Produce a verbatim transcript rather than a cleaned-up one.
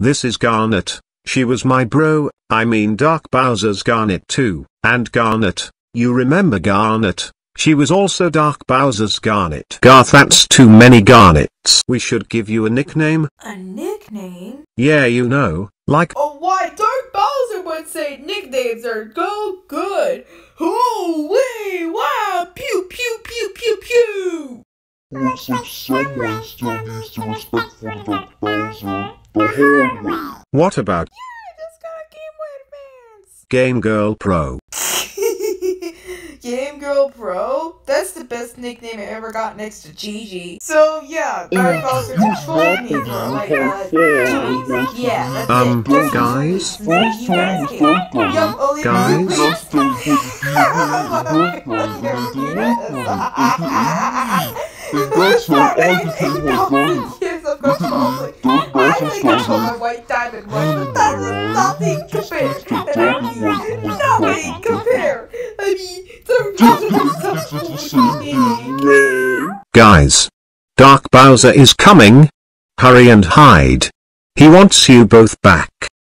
This is Garnet. She was my bro, I mean Dark Bowser's Garnet too. And Garnet, you remember Garnet? She was also Dark Bowser's Garnet. Garth, that's too many Garnets. We should give you a nickname. A nickname? Yeah, you know, like— Oh, why Dark Bowser would say nicknames are so good. Oh, wee, wow, pew, pew, pew, pew, pew. Looks like someone still needs to respect for Dark Bowser the hard way. What about Yeah, just got a Game Boy Advance. Game Girl Pro? Game Girl Pro? That's the best nickname I ever got next to Gigi. So yeah, Dark Bowser just told me for like uh, two weeks. Yeah, that's Um, it. guys? You guys can- Yup, only Guys? That's why I became my Garnet. Yes, of course, probably. I think I call my white diamond one, but that is nothing compared. And I mean, nothing compared. I mean, the Guys. Dark Bowser is coming. Hurry and hide. He wants you both back.